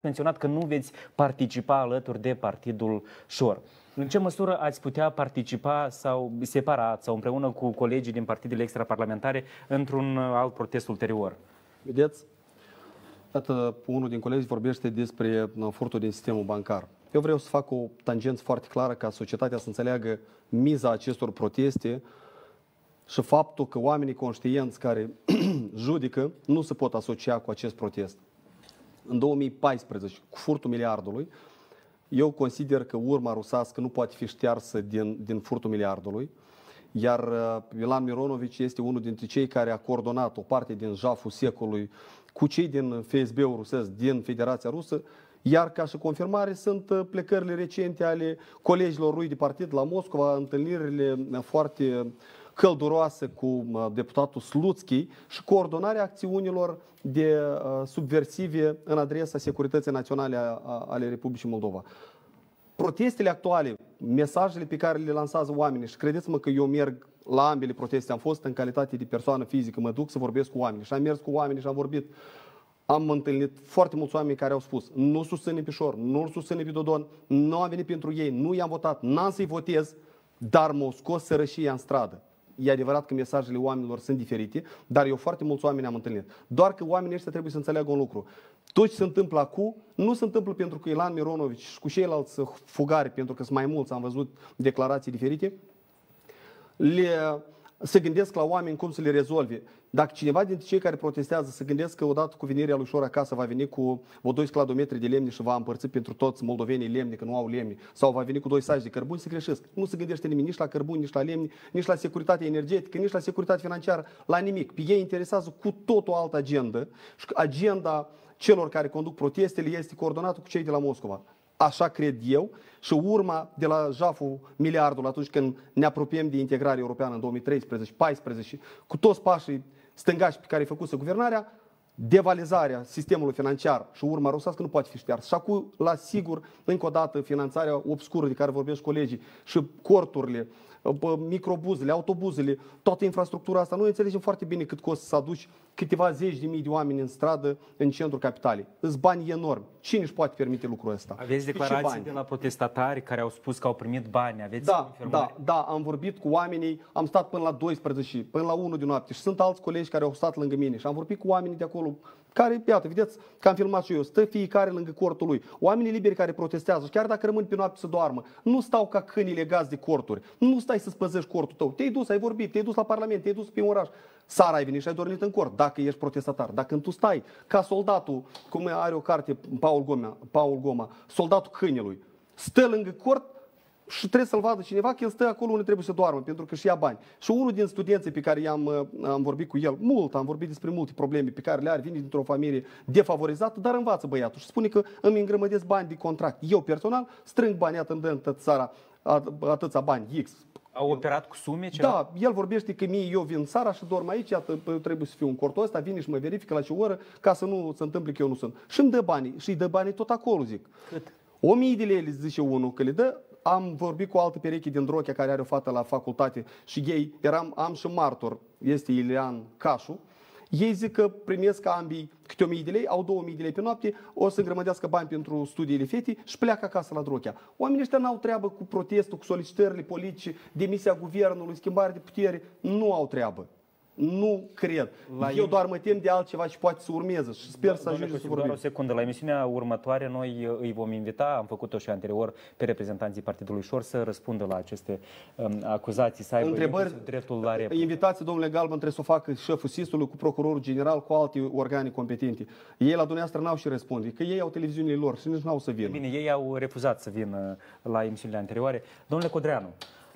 menționat că nu veți participa alături de Partidul Șor. În ce măsură ați putea participa sau separat sau împreună cu colegii din partidele extraparlamentare într-un alt protest ulterior? Vedeți? Iată, unul din colegi vorbește despre furtul din sistemul bancar. Eu vreau să fac o tangență foarte clară ca societatea să înțeleagă miza acestor proteste și faptul că oamenii conștienți care judecă nu se pot asocia cu acest protest. În 2014, cu furtul miliardului, eu consider că urma rusească nu poate fi ștearsă din furtul miliardului, iar Ilan Mironovici este unul dintre cei care a coordonat o parte din jaful secolului cu cei din FSB-ul rusesc din Federația Rusă, iar ca și confirmare sunt plecările recente ale colegilor lui de partid la Moscova, întâlnirile foarte călduroase cu deputatul Slutsky și coordonarea acțiunilor de subversive în adresa securității naționale ale Republicii Moldova. Protestele actuale, mesajele pe care le lansează oamenii, și credeți-mă că eu merg la ambele proteste, am fost în calitate de persoană fizică, mă duc să vorbesc cu oamenii și am mers cu oamenii și am vorbit. Am întâlnit foarte mulți oameni care au spus nu susține pe Șor, nu susține pe Dodon, nu am venit pentru ei, nu i-am votat, n-am să-i votez, dar m-au scos sărășia în stradă. E adevărat că mesajele oamenilor sunt diferite, dar eu foarte mulți oameni am întâlnit. Doar că oamenii ăștia trebuie să înțeleagă un lucru. Tot ce se întâmplă acum, nu se întâmplă pentru că Ilan Mironovici și cu ceilalți fugari, pentru că sunt mai mulți, am văzut declarații diferite, se gândesc la oameni cum să le rezolve. Dacă cineva dintre cei care protestează se gândesc că odată cu venirea lui Șor acasă va veni cu 2 cladometri de lemne și va împărți pentru toți moldovenii lemne, că nu au lemne, sau va veni cu 2 saci de cărbuni, se greșesc. Nu se gândește nimic nici la cărbuni, nici la lemne, nici la securitate energetică, nici la securitate financiară, la nimic. Pe ei interesează cu tot o altă agendă și agenda celor care conduc protestele este coordonată cu cei de la Moscova. Așa cred eu și urma de la jaful miliardul atunci când ne apropiem de integrare europeană în 2013-2014 cu toți pașii stângași pe care i-a făcut guvernarea, devalizarea sistemului financiar și urma rusească nu poate fi ștearsă. Și acum, la sigur, încă o dată, finanțarea obscură de care vorbesc colegii și corturile, microbuzele, autobuzele, toată infrastructura asta, noi înțelegem foarte bine cât costă să aduci câteva zeci de mii de oameni în stradă, în centrul capitalei. Îți bani enormi. Cine își poate permite lucrul ăsta? Aveți declarații de la protestatari care au spus că au primit bani? Aveți da, am vorbit cu oamenii, am stat până la 12, până la 1 de noapte și sunt alți colegi care au stat lângă mine și am vorbit cu oamenii de acolo care, iată, vedeți că am filmat și eu, stă fiecare lângă cortul lui. Oamenii liberi care protestează și chiar dacă rămân pe noapte să doarmă, nu stau ca câinii legați de corturi. Nu stai să spăzești cortul tău. Te-ai dus, ai vorbit, te-ai dus la Parlament, te-ai dus pe un oraș. Seara ai venit și ai dormit în cort, dacă ești protestatar. Dacă tu stai ca soldatul, cum are o carte Paul Goma, soldatul câinelui, stă lângă cort și trebuie să-l vadă cineva că el stă acolo unde trebuie să doarmă, pentru că își ia bani. Și unul din studenții pe care am vorbit cu el, am vorbit despre multe probleme pe care le are, vine dintr-o familie defavorizată, dar învață băiatul și spune că îmi îngrămădesc bani de contract. Eu personal strâng bani, iată, îmi dă în toată țara atâția bani, X. Au operat cu sume? Ceva? Da, el vorbește că eu vin în țara și dorm aici, iată, trebuie să fiu în cortul ăsta, vine și mă verifică la ce oră, ca să nu se întâmple că eu nu sunt. Și îmi dă banii, și îi dă banii tot acolo, zic. Cât? 1000 de lei, zice unul, că le dă. Am vorbit cu o altă pereche din Drochea care are o fată la facultate și ei, am și martor, este Ilean Cașu. Ei zic că primesc ambii câte 1000 de lei, au 2000 de lei pe noapte, o să îngrămădească bani pentru studiile fetii și pleacă acasă la Drochea. Oamenii ăștia n-au treabă cu protestul, cu solicitările politice, demisia guvernului, schimbare de putere, nu au treabă. Nu cred. Eu doar mă tem de altceva și poate să urmeze și sper să ajungem să vorbim. O secundă. La emisiunea următoare noi îi vom invita, am făcut-o și anterior, pe reprezentanții Partidului Șor să răspundă la aceste acuzații, să aibă întrebări, dreptul la replică. Invitații, domnule Galben, trebuie să o facă șeful SIS-ului cu procurorul general, cu alte organe competente. Ei la dumneavoastră n-au și răspunde, că ei au televiziunile lor și nici n-au să vină. Bine, ei au refuzat să vină la emisiunile anterioare. Domnule Codreanu,